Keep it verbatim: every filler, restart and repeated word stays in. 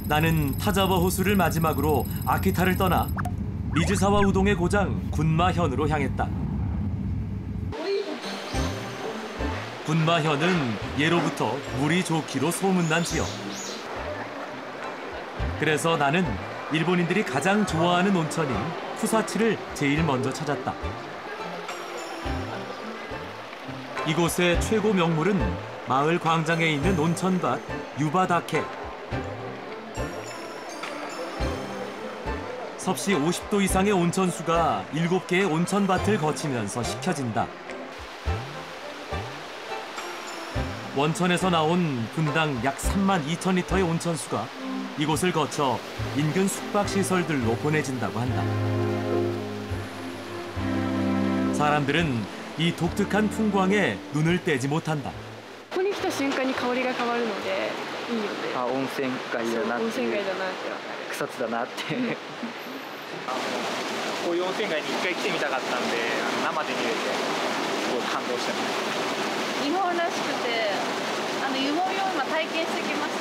나는 타자와 호수를 마지막으로 아키타를 떠나 미즈사와 우동의 고장 군마현으로 향했다. 군마현은 예로부터 물이 좋기로 소문난 지역. 그래서 나는 일본인들이 가장 좋아하는 온천인 쿠사치를 제일 먼저 찾았다. 이곳의 최고 명물은 마을 광장에 있는 온천밭 유바다케. 섭씨 오십 도 이상의 온천수가 일곱 개의 온천밭을 거치면서 식혀진다. 원천에서 나온 분당 약 삼만 이천 리터의 온천수가 이곳을 거쳐 인근 숙박시설들로 보내진다고 한다. 사람들은 이 독특한 풍광에 눈을 떼지 못한다. ここに来た瞬間に香りが変わるのでいいよね。 あ、温泉街だなって。 温泉街だなってわかる。 草津だなって。 こういう温泉街に一回来てみたかったんで、生で見れてすごい感動してます。 日本らしくて、あの湯もみを今体験してきまし